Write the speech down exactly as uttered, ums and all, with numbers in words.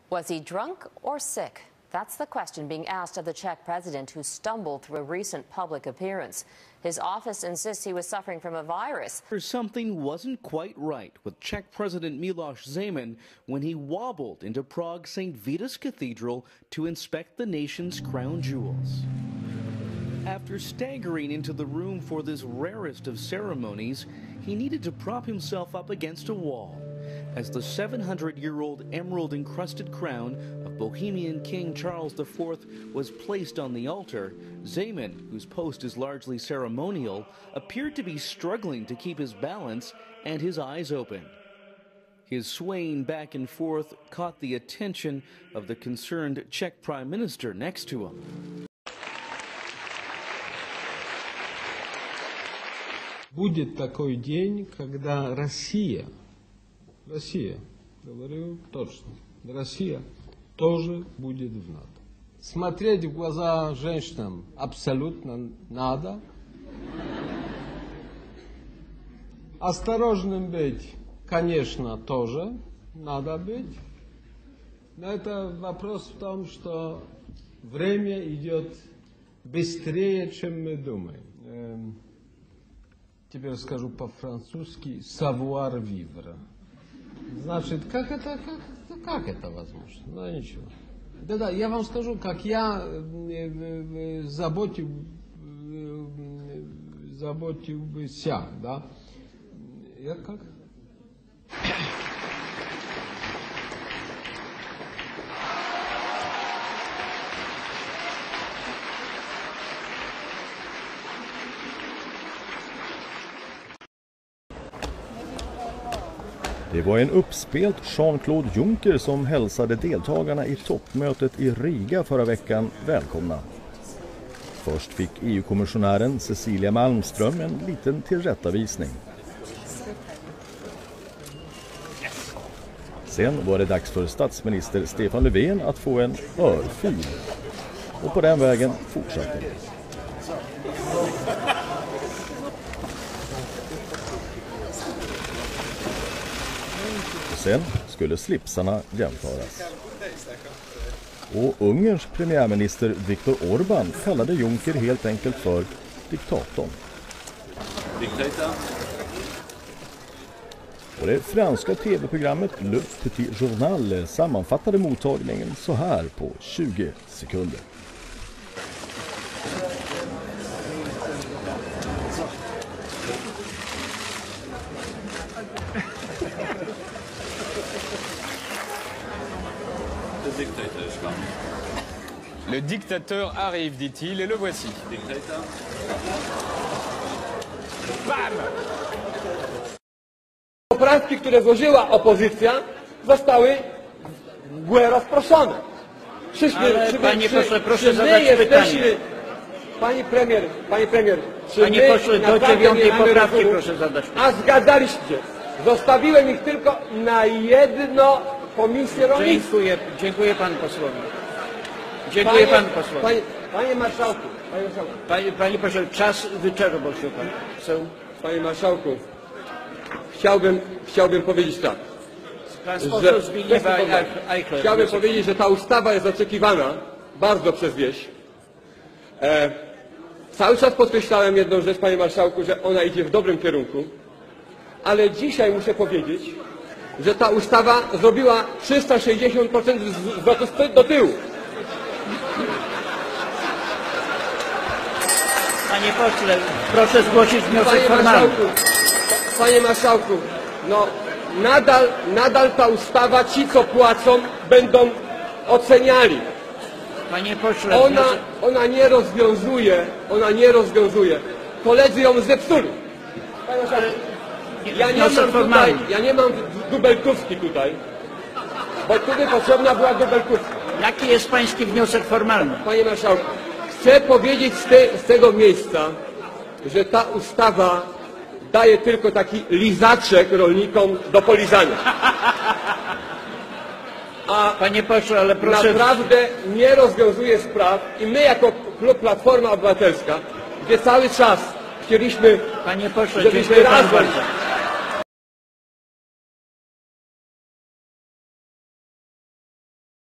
Was he drunk or sick? That's the question being asked of the Czech president, who stumbled through a recent public appearance. His office insists he was suffering from a virus. Something wasn't quite right with Czech President Miloš Zeman when he wobbled into Prague's Saint Vitus Cathedral to inspect the nation's crown jewels. After staggering into the room for this rarest of ceremonies, he needed to prop himself up against a wall as the seven hundred year old emerald-encrusted crown of Bohemian King Charles the Fourth was placed on the altar. Zeman, whose post is largely ceremonial, appeared to be struggling to keep his balance and his eyes open. His swaying back and forth caught the attention of the concerned Czech Prime Minister next to him. Будет такой день, когда Россия, Россия, говорю точно, Россия тоже будет в НАТО. Смотреть в глаза женщинам абсолютно надо. Осторожным быть, конечно, тоже надо быть. Но это вопрос в том, что время идет быстрее, чем мы думаем. Теперь скажу по-французски savoir vivre. Значит, как это, как, как это возможно? Ну, ничего. Да-да, я вам скажу, как я заботил, заботился, да? Я как? Det var en uppspelt Jean-Claude Juncker som hälsade deltagarna i toppmötet i Riga förra veckan välkomna. Först fick E U-kommissionären Cecilia Malmström en liten tillrättavisning. Sen var det dags för statsminister Stefan Löfven att få en örfil. Och på den vägen fortsatte det. Sen skulle slipsarna jämföras. Och Ungerns premiärminister Viktor Orbán kallade Juncker helt enkelt för diktatorn. Diktator. Och det franska tv-programmet Le Petit Journal sammanfattade mottagningen så här på tjugo sekunder. Le dictateur arrive, dit-il, et le voici. Bam! Poprawki, które złożyła opozycja, zostały w mgłę rozproszone. Czyśmy, Ale, czy, panie czy, pośle, proszę czy zadać my pytanie. jesteśmy, Pani premier, Pani premier, czy Panie my pośle, do naprawdę dziewiątej nie mamy poprawki rozumu? proszę zadać pytanie. A zgadaliście. Zostawiłem ich tylko na jedno komisję rolnictwa. Dziękuję, dziękuję panu posłowi. Dziękuję panu posłowi. Panie, panie marszałku, panie marszałku. Panie, panie pośle, czas wyczerpał się pan. So. Panie marszałku, chciałbym, chciałbym powiedzieć tak. Pan poseł Zbigniew Eichler. Chciałbym powiedzieć, że ta ustawa jest oczekiwana bardzo przez wieś. E, cały czas podkreślałem jedną rzecz, panie marszałku, że ona idzie w dobrym kierunku, ale dzisiaj muszę powiedzieć, że ta ustawa zrobiła trzysta sześćdziesiąt procent zwrotu do tyłu. Panie pośle, proszę zgłosić wniosek Panie formalny. marszałku, panie marszałku, no nadal, nadal ta ustawa, ci co płacą, będą oceniali. Panie pośle, Ona, wniosek... ona nie rozwiązuje, ona nie rozwiązuje. Koledzy ją zepsuli. Panie marszałku, ja nie mam tutaj, ja nie mam dubeltówki tutaj, bo tutaj potrzebna była dubeltówka. Jaki jest pański wniosek formalny? Panie marszałku, chcę powiedzieć z, te, z tego miejsca, że ta ustawa daje tylko taki lizaczek rolnikom do polizania. A Panie pośle, ale proszę... naprawdę nie rozwiązuje spraw i my jako klub Platforma Obywatelska, gdzie cały czas chcieliśmy, Panie pośle, żebyśmy dziękuję panu razem bardzo.